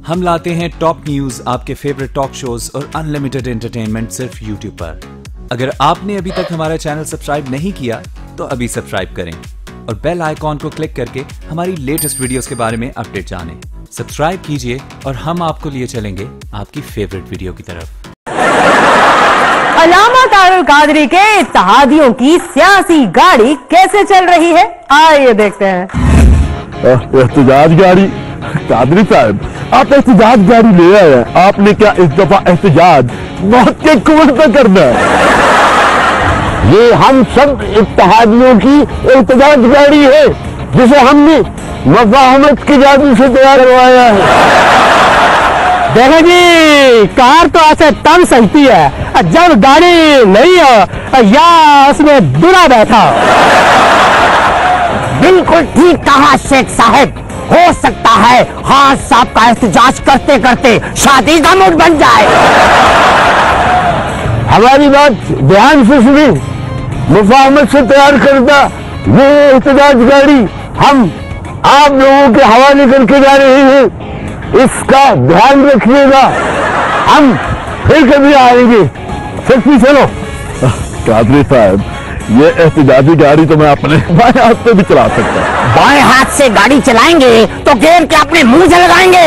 हम लाते हैं टॉप न्यूज, आपके फेवरेट टॉक शोज और अनलिमिटेड एंटरटेनमेंट सिर्फ YouTube पर। अगर आपने अभी तक हमारा चैनल सब्सक्राइब नहीं किया तो अभी सब्सक्राइब करें और बेल आइकॉन को क्लिक करके हमारी लेटेस्ट वीडियोस के बारे में अपडेट जानें। सब्सक्राइब कीजिए और हम आपको लिए चलेंगे आपकी फेवरेट वीडियो की तरफ। अल्लामा तारुल कादरी के इत्तेहादियों की सियासी गाड़ी कैसे चल रही है, आइए देखते हैं। एहतजाज गाड़ी, कादरी साहब आप एहतजाज गाड़ी ले आए हैं। आपने क्या इस दफा एहतजाज मौत के कुएं पे करना है? ये हम सब इत्तेहादियों की एहतजाज गाड़ी है जिसे हमने मुफाहमत की जादू से तैयार करवाया है। देखो जी, कार तो ऐसे तब सकती है जब गाड़ी नहीं हो या उसमें दूल्हा बैठा। बिल्कुल ठीक कहा शेख साहब, हो सकता है हां साहब का एहतजाज करते करते शादी का मूड बन जाए। हमारी बात ध्यान से सुनी, मुफाहमत से तैयार करता ये एहतजाज गाड़ी हम आप लोगों के हवाले करके जा रहे हैं। इसका ध्यान रखिएगा, हम फिर कभी आएंगे। सच्ची चलो कादरी साहब, ये एहतजाजी गाड़ी तो मैं अपने बाएं हाथ से भी चला सकता हूँ। बाएं हाथ से गाड़ी चलाएंगे तो घेर के अपने मुंह से लगाएंगे।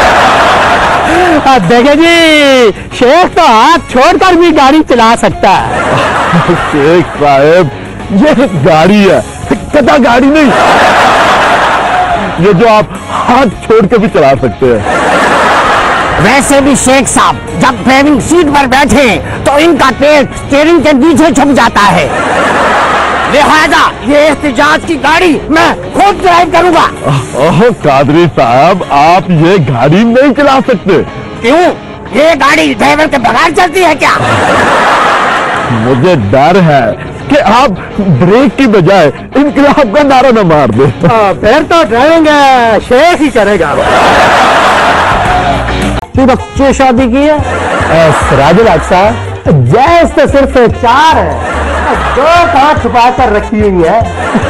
देखे जी, शेख तो हाथ छोड़कर भी गाड़ी चला सकता है। शेख साहब ये गाड़ी है, कदा गाड़ी नहीं, ये जो आप हाथ छोड़ के भी चला सकते हैं। वैसे भी शेख साहब जब ड्राइविंग सीट पर बैठे तो इनका पेट स्टीयरिंग के पीछे छुप जाता है, लिहाजा ये एहतजाज की गाड़ी मैं खुद ड्राइव करूंगा। ओह कादरी साहब, आप ये गाड़ी नहीं चला सकते। क्यों? ये गाड़ी ड्राइवर के बगैर चलती है क्या? मुझे डर है कि आप ब्रेक की बजाय इनकलाब का नारा न मार दे। फिर तो ड्राइविंग शेख ही करेगा। बच्चे शादी की है सिराजुल हक साहब, जैस तो सिर्फ 4 है, 2 कहाँ छुपा कर रखी हुई है।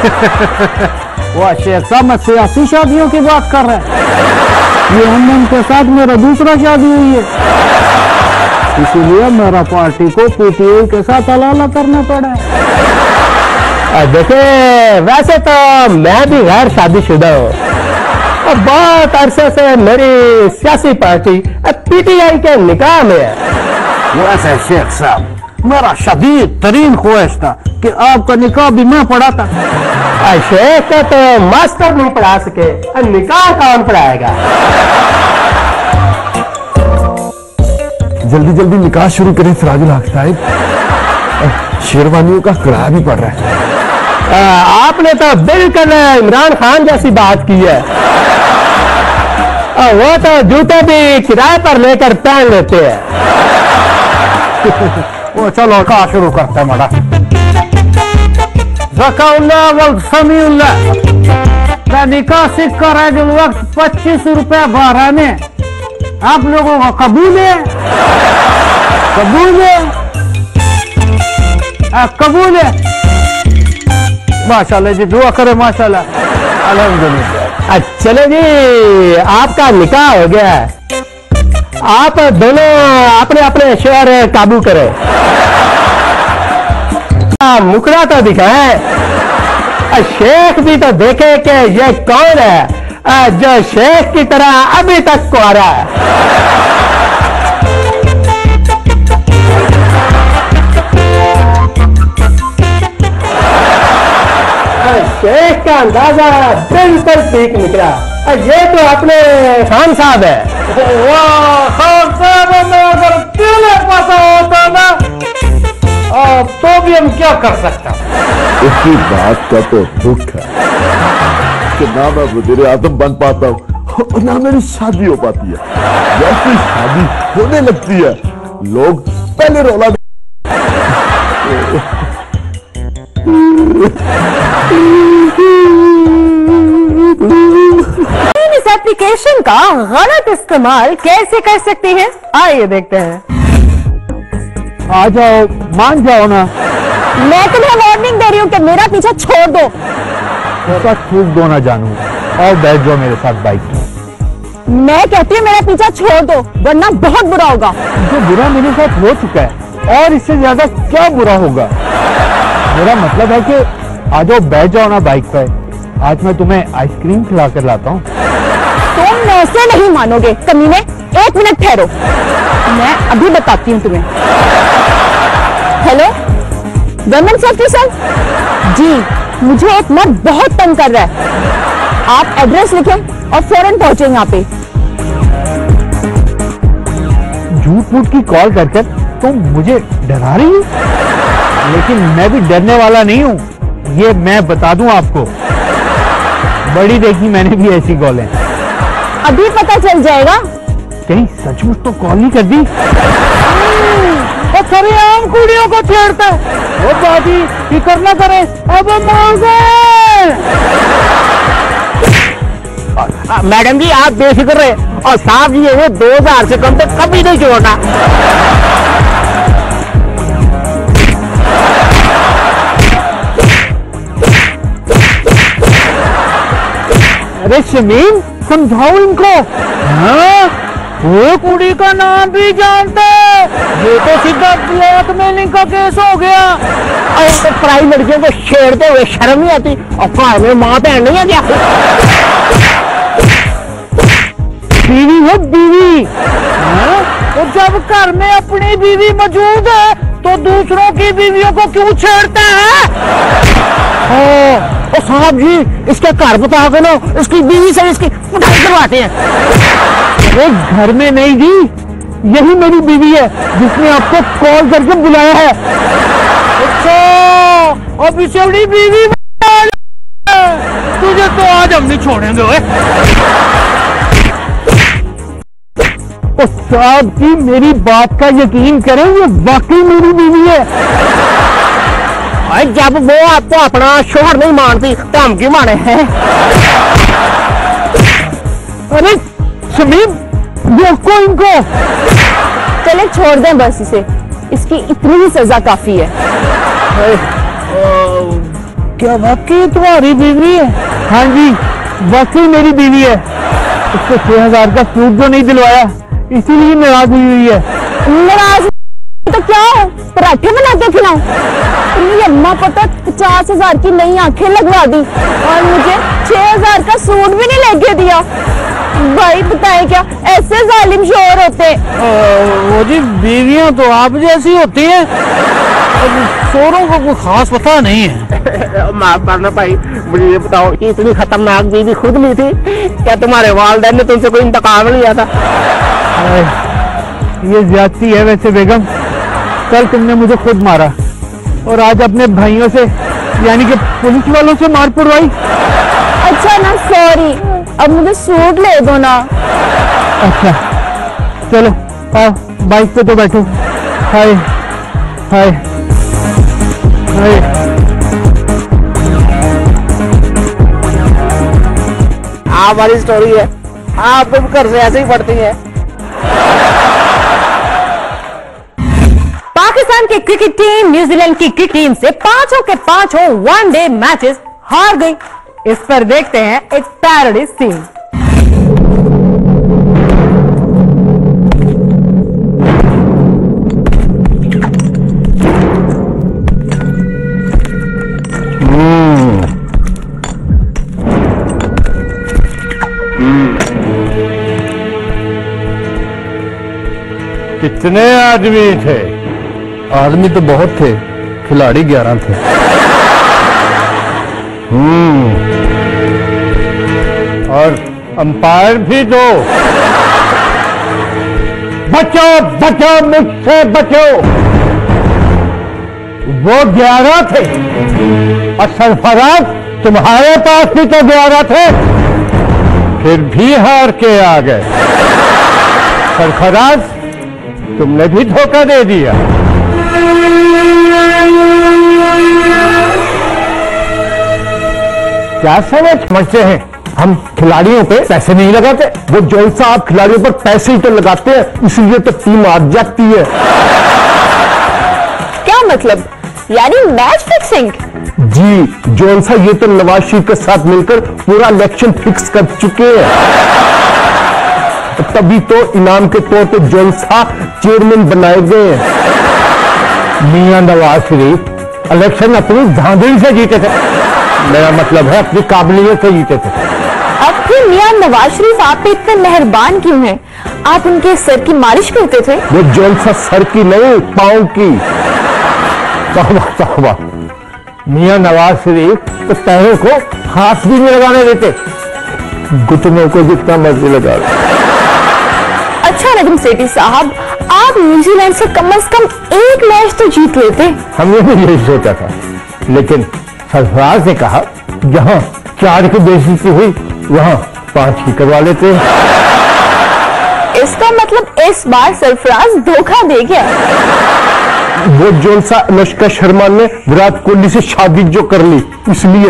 वो शेख साहब मैं सियासी शादियों की बात कर रहे हैं। ये हम के साथ मेरा दूसरा शादी हुई है, इसीलिए मेरा पार्टी को पीटीआई के साथ अलाला करना पड़ा है। देखे वैसे तो मैं भी गैर शादीशुदा हूँ और बहुत अरसे से मेरी सियासी पार्टी पीटीआई के निकाह में है। वैसे शेख साहब मेरा शदीद तरीन ख्वाहिश था कि आपका निकाह भी मैं पढ़ाता। शेख का तो मास्टर नहीं पढ़ा सके, निकाह कौन पढ़ाएगा? जल्दी जल्दी निकाह शुरू करें सिराजुल हक साहब, शेरवानियों का किराया भी पड़ रहा है। आपने तो बिल्कुल इमरान खान जैसी बात की है। वो तो जूते भी किराए पर लेकर पहन लेते हैं। वो चलो कहा शुरू करते हैं माड़ा। ज़काउल्लाह वल समीउल्लाह, मैं निकाह सीख कर है जो वक्त 25 रुपए भाड़ा में आप लोगों को कबूल है? कबूल है? कबूल है? माशाल्लाह जी, दुआ करें माशाल्लाह, अल्हम्दुलिल्लाह। चलो जी, आपका निकाह हो गया है, आप दोनों अपने अपने शेयर काबू करें। मुकरा तो दिखाए, शेख भी तो देखे कि ये कौन है जो शेख की तरह अभी तक कुंवारा है। शेख का अंदाजा बिल्कुल ठीक निकला। ये तो अपने खान साहब है। खान साहब में अगर पीले पासा होता ना तो भी हम क्या कर सकते हैं। इसी बात का तो दुख है कि ना मैं वज़ीर आज़म बन पाता हूँ और ना मेरी शादी हो पाती है। जैसी शादी होने लगती है लोग पहले रौला इस एप्लीकेशन का गलत इस्तेमाल कैसे कर सकते हैं, आइए देखते हैं। आ जाओ, मान जाओ ना। मैं तुम्हें वार्निंग दे रही हूँ कि मेरा पीछा छोड़ दो। थूक दो ना जानू, और बैठ जाओ मेरे साथ बाइक में। मैं कहती हूँ मेरा पीछा छोड़ दो वरना बहुत बुरा होगा। जो बुरा मेरे साथ हो चुका है और इससे ज्यादा क्या बुरा होगा। मेरा मतलब है कि आ जाओ, बैठ जाओ ना बाइक पर। आज मैं तुम्हें आइसक्रीम खिला कर लाता हूँ। तुम ऐसे नहीं मानोगे कमीने। 1 मिनट ठहरो, मैं अभी बताती हूँ तुम्हें। Hello women safety cell ji, मुझे एक मर्द बहुत तंग कर रहा है। आप एड्रेस लिखें और फौरन पहुंचे यहाँ पे। झूठ मूठ की कॉल कर कर तुम मुझे डरा रही हो, लेकिन मैं भी डरने वाला नहीं हूँ, ये मैं बता दूं आपको। बड़ी देखी मैंने भी ऐसी कॉलें। अभी पता चल जाएगा। कहीं सचमुच तो कॉल नहीं कर दी। सरे आम कुड़ियों को छेड़ता है। वो दादी फिक्र ना करे, अब मैडम जी आप बेफिक्र रहे, और साहब जी ये 2000 से कम तो कभी नहीं छोड़ना। अरे शमीम समझाओ इनको। हाँ, वो कुड़ी का नाम भी जानते, ये तो सीधा ब्लैकमेलिंग का केस हो गया। और तो पराई लड़कियों को छेड़ते हुए शर्म नहीं आती, और घर में माँ बहन नहीं है क्या? बीवी है बीवी। हाँ? तो जब घर में अपनी बीवी मौजूद है तो दूसरों की बीवियों को क्यों छेड़ता है? ओ साहब जी, इसके घर बता के ना इसकी बीवी से इसकी पिटाई करवाते हैं। अरे घर में नहीं जी, यही मेरी बीवी है जिसने आपको कॉल करके बुलाया है। अच्छा, अब इसे बड़ी बीवी तुझे तो आज हम नहीं छोड़ेंगे। साहब की मेरी बात का यकीन करें, ये वाकई मेरी बीवी है। जब वो आपको अपना शोहर नहीं मानती तो हम क्यों माने हैं? अरे शमीम रोको इनको। चले छोड़ दें बस इसे, इसकी इतनी ही सजा काफी है। क्या वाकई तुम्हारी बीवी है? हाँ जी वाकई मेरी बीवी है। उसको 6000 का सूट जो नहीं दिलवाया इसीलिए नाराज हुई है। नाराज तो क्या हो, पराठे बना के खिलाऊं? तुम्हें अम्मा पता 50,000 की नई आंखें लगवा दी और मुझे 6000 का सूट भी नहीं लेके दिया। भाई बताए क्या ऐसे जालिम शोहर होते? वो जी बीवियां तो आप जैसी होती हैं, शोरों को कोई खास पता नहीं है। माफ करना भाई, मुझे ये बताओ कि इतनी खतरनाक बीवी खुद ली थी क्या? तुम्हारे वालिदैन ने तुमसे कोई इंतकाम लिया था? ये ज्यादती है वैसे बेगम। कल तुमने मुझे खुद मारा और आज अपने भाइयों से यानी कि पुलिस वालों से मार पड़वाई। अच्छा ना सॉरी, अब मुझे सूट ले दो ना। अच्छा चलो आओ बाइक पे तो बैठो। हाय हाय हाय। आप वाली स्टोरी है, आप तो घर से ऐसे ही पढ़ती है। पाकिस्तान की क्रिकेट टीम न्यूजीलैंड की क्रिकेट टीम से 5 के 5 वनडे मैचेस हार गई। इस पर देखते हैं एक पैरोडी सीन। कितने आदमी थे? आदमी तो बहुत थे, खिलाड़ी 11 थे। और अंपायर भी 2। बचो बचो मुझसे बचो। वो 11 थे और सरफराज तुम्हारे पास भी तो 11 थे, फिर भी हार के आ गए। सरफराज तुमने भी धोखा दे दिया। क्या समझते हैं? हम खिलाड़ियों पे पैसे नहीं लगाते। वो जोन साहब खिलाड़ियों पर पैसे ही तो लगाते हैं, इसलिए तो टीम हार जाती है। क्या मतलब? यानी मैच फिक्सिंग? जी जोन साहब ये तो नवाज शरीफ के साथ मिलकर पूरा इलेक्शन फिक्स कर चुके हैं। तभी तो इनाम के तौर पे जोलसा चेयरमैन बनाए गए हैं। मियां नवाज शरीफ इलेक्शन अपनी धांधली से जीते थे, मेरा मतलब है अपनी काबिलियत से जीते थे। अब फिर मियां नवाज शरीफ आप पे इतने मेहरबान क्यों हैं? आप उनके सर की मालिश करते थे। वो जोलसा सर की नहीं, पांव की। तौबा, मियां नवाज शरीफ तो पैरों को हाथ भी नहीं लगाने देते, घुटनों को जितना मर्जी लगा। अच्छा नजम सेठी साहब, आप न्यूजीलैंड से कम एक मैच तो जीत लेते। हमने भी यही सोचा था, लेकिन सरफराज ने कहा जहां 4 की बेइज्जती हुई वहां 5 की करवा लेते। इसका मतलब इस बार सरफराज धोखा दे गया। वो जोलसा अनुष्का शर्मा ने विराट कोहली से शादी जो कर ली इसलिए।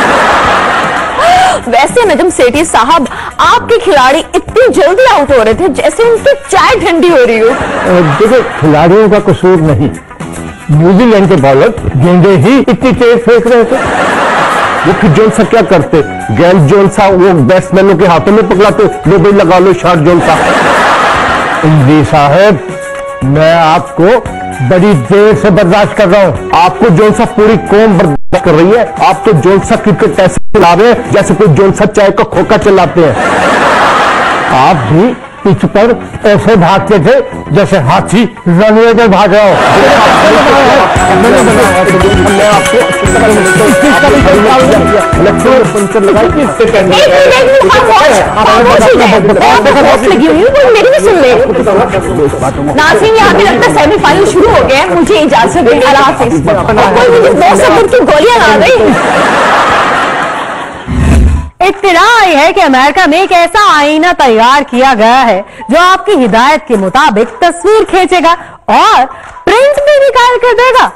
वैसे नजम सेठी साहब, आपके खिलाड़ी इतनी जल्दी आउट हो रहे थे जैसे उनकी चाय ठंडी हो रही हो। देखो, खिलाड़ियों का कसूर नहीं, न्यूजीलैंड के बॉलर गेंदे ही इतनी तेज फेंक रहे थे। वो फिर जोलसा क्या करते, गेंद जोलसा वो बैट्समैनों के हाथों में पकड़ाते, लो भाई लगा लो शॉट जोलसा। इंद्री साहब, मैं आपको बड़ी देर से बर्दाश्त कर रहा हूं, आपको जोलसा पूरी कौम बर्दाश्त कर रही है। आप तो जोलसा क्रिकेट ऐसे चला रहे हैं जैसे कोई जोलसा चाय का खोखा चलाते हैं। आप भी पिच पर ऐसे भागते थे जैसे हाथी रनवे में भाग रहा हो। पंचर लगाई नाज़रीन, यहाँ पे लगता है सेमीफाइनल शुरू हो गया है। मुझे इजाजत दें, अल्लाह हाफिज़। कोई मुझे 2 सेकंड की गोलियां आ गई। इत्तला आई है कि अमेरिका में एक ऐसा आईना तैयार किया गया है जो आपकी हिदायत के मुताबिक तस्वीर खींचेगा और प्रिंट भी निकाल कर देगा।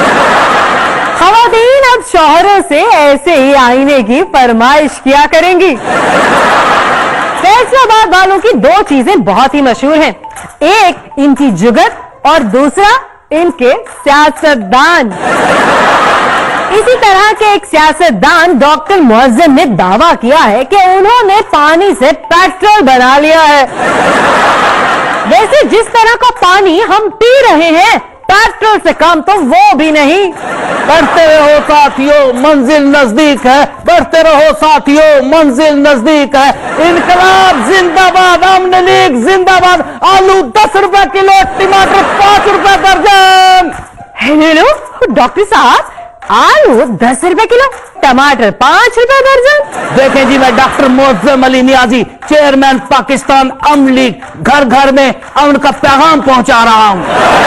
खवातीन अब शौहरों से ऐसे ही आईने की फरमाइश किया करेंगी। फैसलाबाद वालों की 2 चीजें बहुत ही मशहूर हैं, एक इनकी जुगत और दूसरा इनके सियासतदान। इसी तरह के एक सियासतदान डॉक्टर मुअज्जम ने दावा किया है कि उन्होंने पानी से पेट्रोल बना लिया है। वैसे जिस तरह का पानी हम पी रहे हैं, पेट्रोल से कम तो वो भी नहीं। बढ़ते रहो साथियों, मंजिल नजदीक है। बढ़ते रहो साथियों, मंजिल नजदीक है। इनकलाब जिंदाबाद, आवामी लीग जिंदाबाद। आलू 10 रुपए किलो, टमाटर 5 रुपए दर्जन। हेलो डॉक्टर साहब, आलू 10 रुपए किलो, टमाटर 5 रुपए दर्जन। देखें जी, मैं doctor Muazzam Ali Niazi, chairman Pakistan Awami league, घर घर में अमन का पैगाम पहुंचा रहा हूं।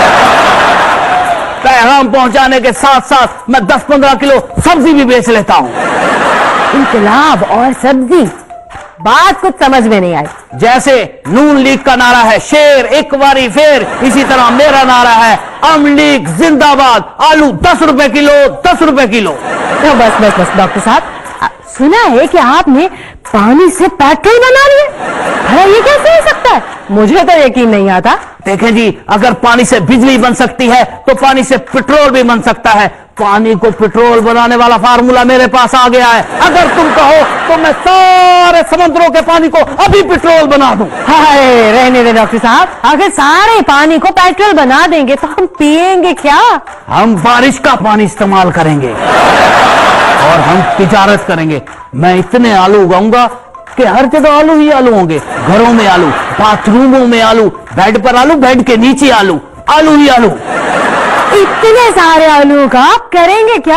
पैगाम पहुंचाने के साथ साथ मैं 10-15 किलो सब्जी भी बेच लेता हूं। इनकलाब और सब्जी, बात कुछ समझ में नहीं आई। जैसे नून लीग का नारा है शेर एक बारी फेर, इसी तरह मेरा नारा है अवामी लीग जिंदाबाद। आलू 10 रुपए किलो, 10 रुपए किलो। तो बस डॉक्टर साहब, सुना है कि आपने पानी से पेट्रोल बना लिया। अरे ये कैसे हो सकता है? मुझे तो यकीन नहीं आता। देखें जी, अगर पानी से बिजली बन सकती है तो पानी से पेट्रोल भी बन सकता है। पानी को पेट्रोल बनाने वाला फार्मूला मेरे पास आ गया है। अगर तुम कहो तो मैं सारे समुद्रों के पानी को अभी पेट्रोल बना दूं। हाय, रहने दे डॉक्टर साहब, अगर सारे पानी को पेट्रोल बना देंगे तो हम पिएंगे क्या? हम बारिश का पानी इस्तेमाल करेंगे और हम तिजारत करेंगे। मैं इतने आलू उगाऊंगा कि हर जगह आलू ही आलू होंगे। घरों में आलू, बाथरूमों में आलू, बेड पर आलू, बेड के नीचे आलू, आलू ही आलू। इतने सारे आलू का आप करेंगे क्या?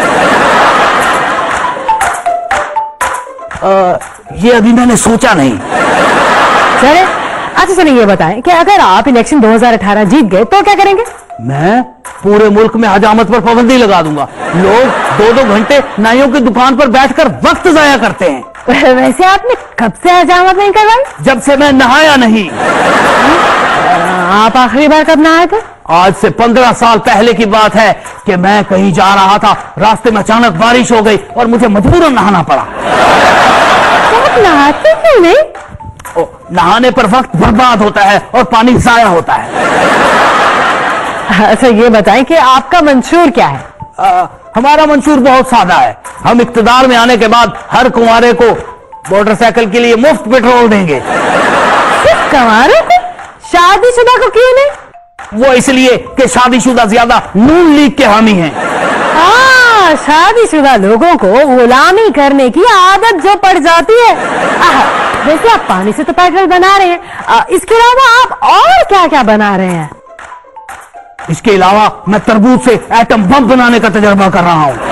ये अभी मैंने सोचा नहीं। चले, अच्छा चलिए ये बताएं कि अगर आप इलेक्शन 2018 जीत गए तो क्या करेंगे? मैं पूरे मुल्क में हजामत पर पाबंदी लगा दूंगा। लोग 2-2 घंटे नाइयों की दुकान पर बैठकर वक्त जाया करते हैं। वैसे आपने कब से हजामत नहीं करवाई? जब से मैं नहाया नहीं। आप आखिरी बार कब नहाए थे? आज से 15 साल पहले की बात है कि मैं कहीं जा रहा था, रास्ते में अचानक बारिश हो गई और मुझे मजबूरन नहाना पड़ा। तो आप नहाते क्यों नहीं? नहाने पर वक्त बर्बाद होता है और पानी जाया होता है। अच्छा ये बताएं कि आपका मंशूर क्या है? हमारा मंशूर बहुत सादा है। हम इक्तदार में आने के बाद हर कुंवारे को मोटरसाइकिल के लिए मुफ्त पेट्रोल देंगे। सिर्फ कमाल है, शादीशुदा को क्यों नहीं? वो इसलिए कि शादीशुदा ज्यादा नून लीग के हामी हैं। हाँ, शादीशुदा लोगों को गुलामी करने की आदत जो पड़ जाती है। वैसे आप पानी से तो पेट्रोल बना रहे हैं, इसके अलावा आप और क्या क्या बना रहे हैं? इसके अलावा मैं तरबूज से एटम बम बनाने का तजर्बा कर रहा हूँ।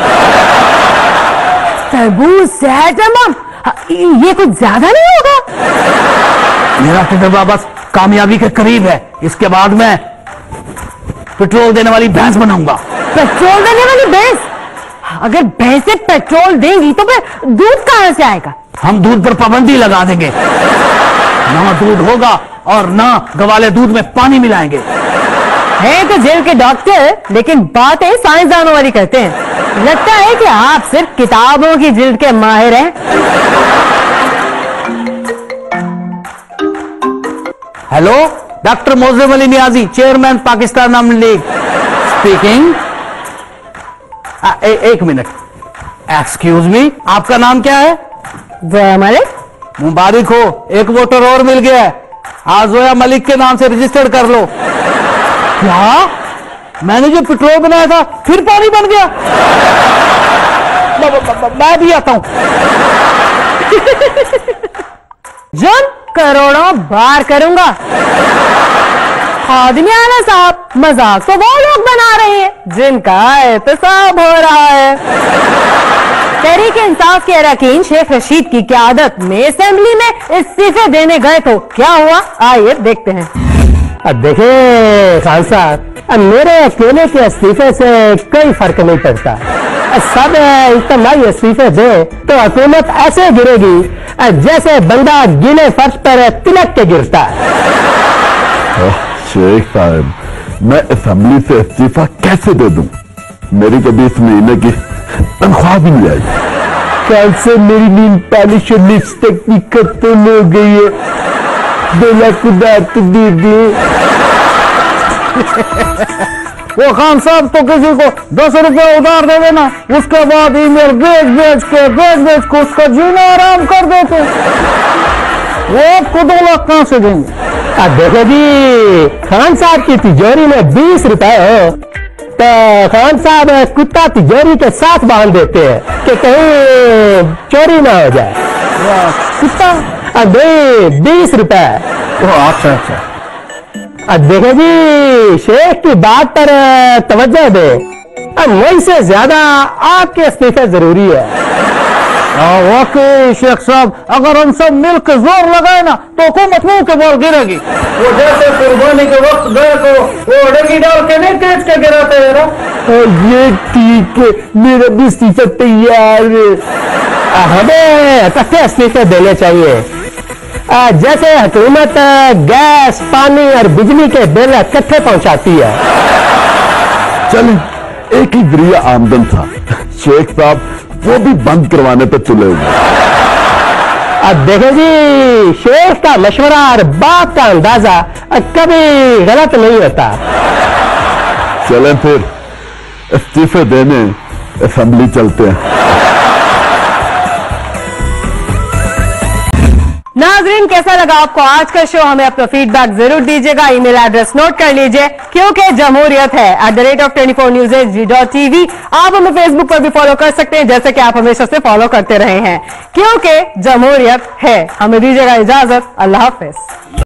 तरबूज से एटम बम? ये कुछ ज्यादा नहीं होगा? मेरा तजर्बा बस कामयाबी के करीब है। इसके बाद मैं पेट्रोल देने वाली भैंस बनाऊंगा। पेट्रोल देने वाली भैंस? अगर भैंसें पेट्रोल देंगी तो फिर दूध कहां से आएगा? हम दूध पर पाबंदी लगा देंगे। ना दूध होगा और ना गवाले दूध में पानी मिलाएंगे। है तो जेल के डॉक्टर, लेकिन बातें साइंसदानों वाली करते हैं। लगता है कि आप सिर्फ किताबों की जिल्द के माहिर हैं। Hello, doctor Moazzam Ali Niazi, chairman Pakistan Awami league speaking. एक मिनट, एक्सक्यूज मी, आपका नाम क्या है? जोया मलिक। मुबारक हो, एक वोटर और मिल गया है। आज जोया मलिक के नाम से रजिस्टर्ड कर लो। क्या? मैंने जो पेट्रोल बनाया था फिर पानी बन गया? मैं भी आता हूं। जब करोड़ों बार करूंगा। आदमी आना साहब, मजाक तो वो लोग बना रहे हैं जिनका एहतसाब हो रहा है। तहरीक इंसाफ के अरकान शेख रशीद की क़यादत में असेंबली में इस्तीफे देने गए तो क्या हुआ, आइए देखते हैं। अब देखिए खान साहब, मेरे अकेले के इस्तीफे से कोई फर्क नहीं पड़ता। सब इज्तिमाई इस्तीफे दे तो हुकूमत ऐसे गिरेगी जैसे बंदा गीले फर्श पर तिलक के गिरता है। शेख साहब, मैं असेंबली से इस्तीफा कैसे दे दूं? मेरी कभी इस महीने की तनख्वाह भी नहीं आई। कल से मेरी नींद पॉलिश और लिपस्टिक की खत्म हो गई है। 2 लाख उधार तो दे दी। वो खान साहब तो किसी को 10 रुपए उधार दे देना, उसके बाद ईमेल भेज भेज के उसका जीना आराम कर देते। वो आपको 2 लाख कहां से देंगे? अब देखो जी, खान साहब की तिजोरी में 20 रुपए हो तो खान साहब कुत्ता तिजोरी के साथ बांध देते हैं कि कहीं चोरी ना हो जाए। कुत्ता? अब 20 रुपए। अच्छा। अब देखो जी, शेख की बात पर तवज्जो दे। अब मुझसे ज्यादा आपके इस्तीफे जरूरी है। वाकई शेख साहब, अगर हम सब मिलकर जोर लगाए ना तो हुकूमत मुंह के बल गिरेगी। वो जैसे कुर्बानी के वक्त गए तो वो डगी डाल के नहीं तेज के गिराते हैं ना। ये ठीक है, मेरा भी इस्तीफा तैयार है। हमें इकट्ठे इस्तीफे देने चाहिए। जैसे हुकूमत गैस, पानी और बिजली के बिल इकट्ठे पहुंचाती है। चलें, एक ही जरिया आमदन था, शेख साहब वो भी बंद करवाने पर तुले हुए। अब देखो जी, शेख का मशवरा और बात का अंदाजा कभी गलत नहीं होता। चलें फिर इस्तीफे देने असेंबली चलते हैं। नाजरीन, कैसा लगा आपको आज का शो? हमें अपना फीडबैक जरूर दीजिएगा। ईमेल एड्रेस नोट कर लीजिए, क्योंकि जमहूरियत है @24newsg.tv। आप हमें फेसबुक पर भी फॉलो कर सकते हैं, जैसे कि आप हमेशा से फॉलो करते रहे हैं, क्योंकि जमहूरियत है। हमें दीजिएगा इजाजत। अल्लाह हाफिज।